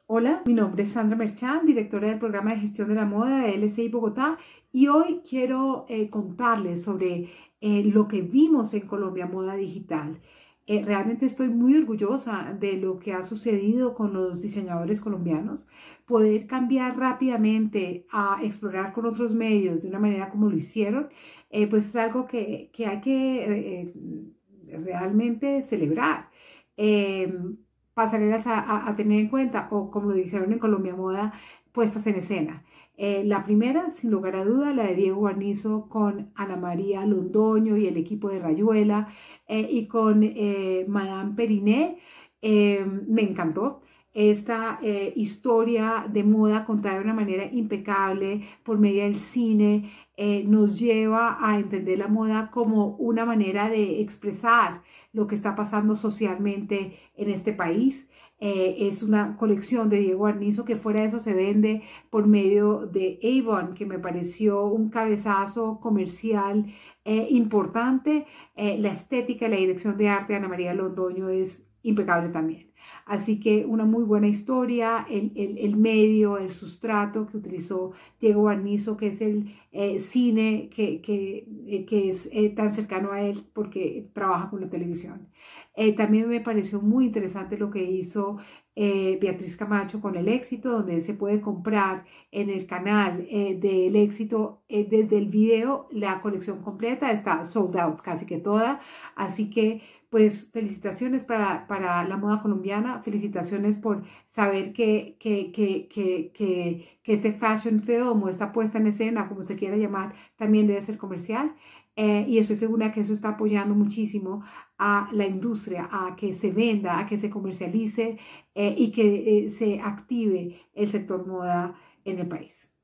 Hola, mi nombre es Sandra Merchán, directora del programa de gestión de la moda de LSI Bogotá, y hoy quiero contarles sobre lo que vimos en Colombia Moda Digital. Realmente estoy muy orgullosa de lo que ha sucedido con los diseñadores colombianos. Poder cambiar rápidamente a explorar con otros medios de una manera como lo hicieron, pues es algo que hay que realmente celebrar. Pasarelas a tener en cuenta, o como lo dijeron en Colombia Moda, puestas en escena. La primera, sin lugar a duda, la de Diego Guarnizo con Ana María Londoño y el equipo de Rayuela, y con Madame Periné. Me encantó esta historia de moda contada de una manera impecable por medio del cine. Nos lleva a entender la moda como una manera de expresar lo que está pasando socialmente en este país. Es una colección de Diego Arnizo que fuera de eso se vende por medio de Avon, que me pareció un cabezazo comercial importante. La estética y la dirección de arte de Ana María Londoño es impecable también. Así que una muy buena historia, el medio, el sustrato que utilizó Diego Guarnizo, que es el cine que es tan cercano a él porque trabaja con la televisión. También me pareció muy interesante lo que hizo Beatriz Camacho con El Éxito, donde se puede comprar en el canal del Éxito desde el video la colección completa, está sold out casi que toda, así que pues felicitaciones para la moda colombiana, felicitaciones por saber que este fashion film o esta puesta en escena, como se quiera llamar, también debe ser comercial. Y estoy segura que eso está apoyando muchísimo a la industria, a que se venda, a que se comercialice y que se active el sector moda en el país.